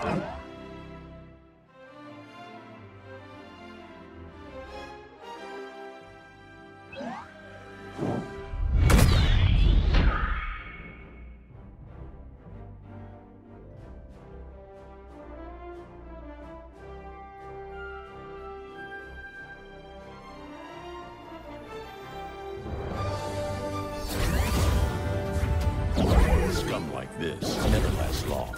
Scum like this never lasts long.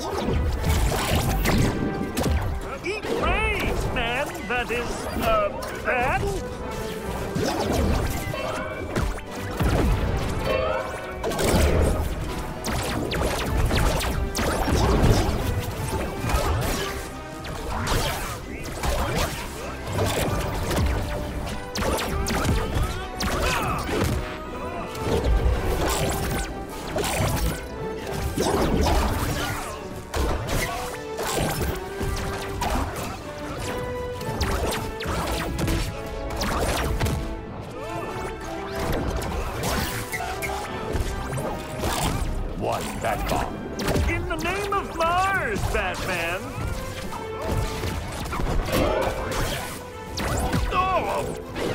Eat brains, man! That is, bad? That bomb. In the name of Mars, Batman! Oh!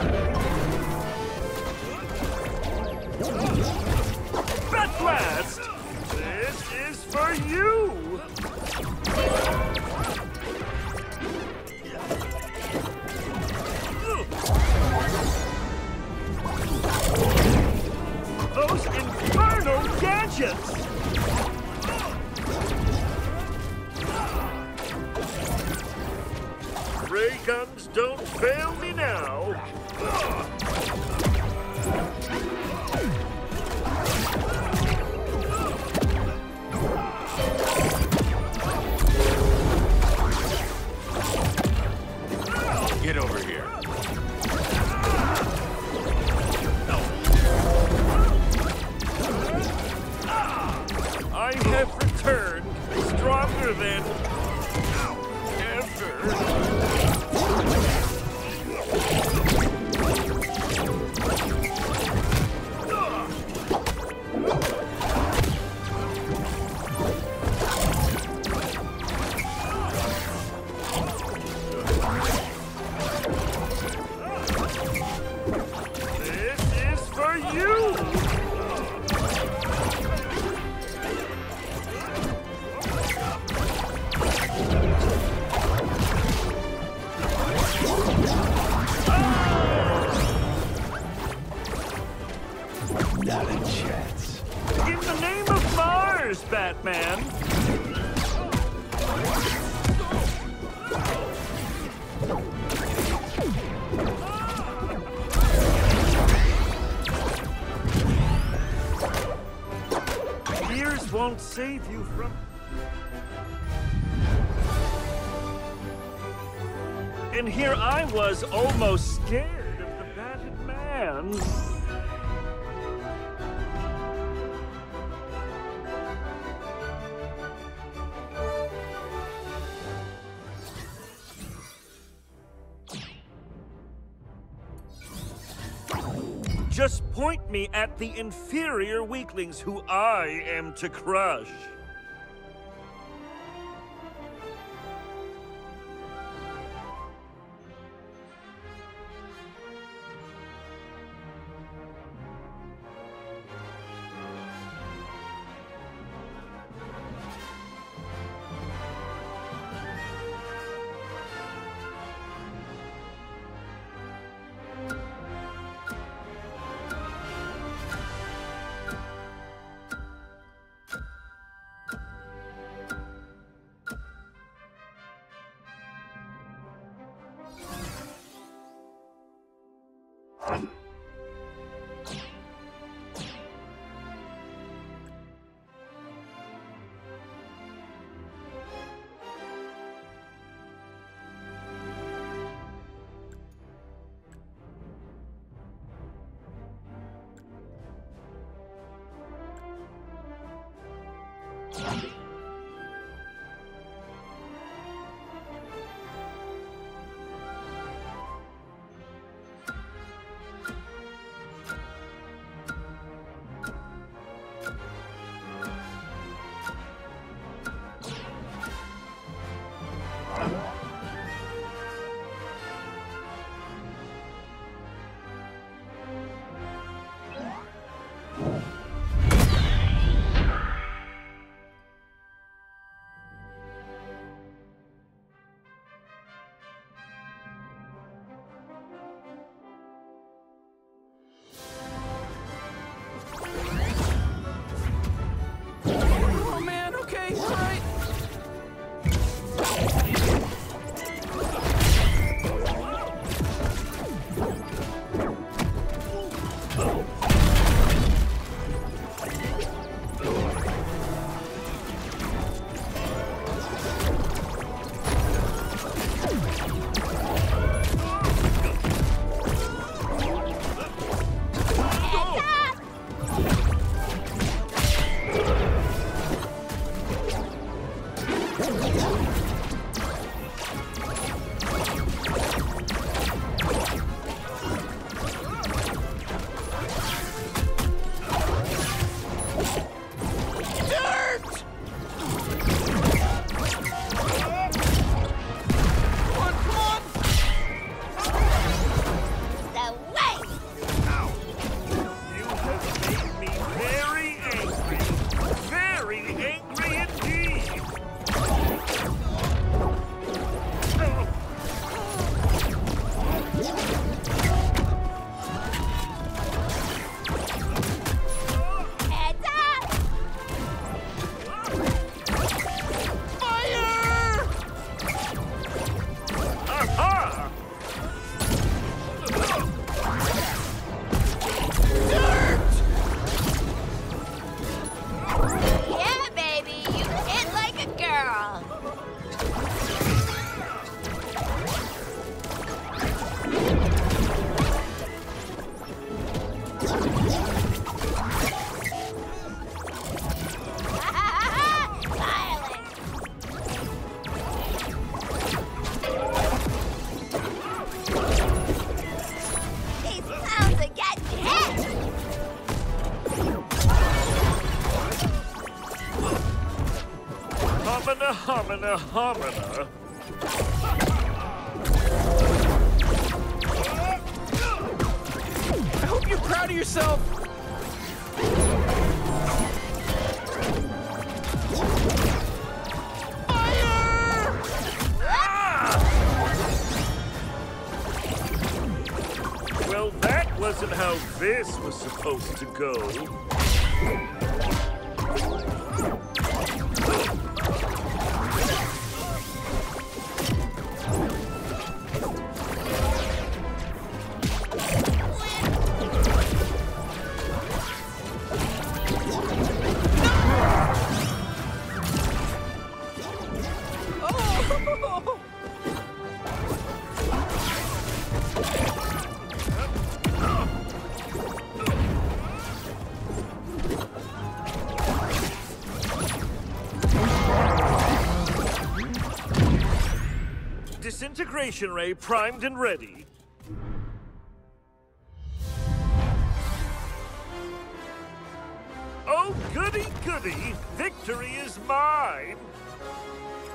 Batblast! This is for you! Those infernal gadgets! Ray guns don't fail me now. Get over here. I have returned stronger than ever. Not a chance. In the name of Mars, Batman! Years won't save you from... And here I was almost scared of the batted man. Just point me at the inferior weaklings who I am to crush. Homina, homina, homina. I hope you're proud of yourself. Fire! Well, that wasn't how this was supposed to go. Disintegration ray primed and ready. Oh, goody, goody. Victory is mine.